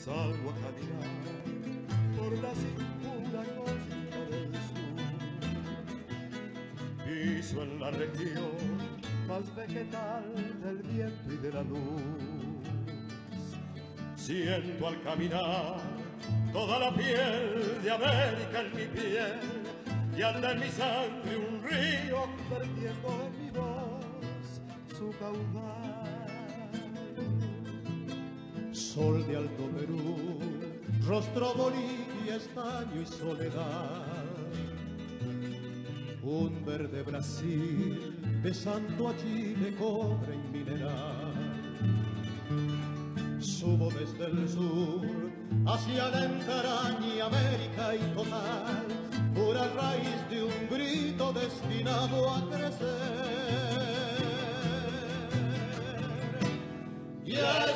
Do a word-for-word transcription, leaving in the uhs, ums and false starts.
salgo a caminar por la cintura costa del sur. Piso en la región más vegetal del viento y de la luz. Siento al caminar toda la piel de América en mi piel, y anda en mi sangre un río vertiendo en mi voz su caudal. Sol de Alto Perú, rostro Bolivia, estaño y soledad. Un verde Brasil, besando a Chile, cobre y mineral. Subo desde el sur hacia la entraña América y total, pura raíz de un grito destinado a crecer. Yeah.